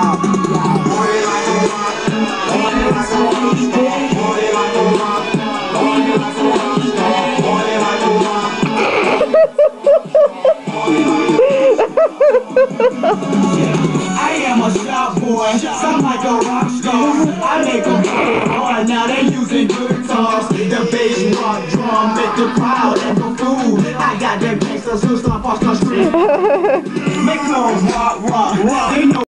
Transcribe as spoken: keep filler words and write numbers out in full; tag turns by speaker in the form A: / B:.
A: I am a shop boy, sound like a rock star. I make them play hard, now they using guitars. The bass, rock, drum, make the crowd and the fool. I got that gangsta, so stop off the street. Make them rock, rock, rock.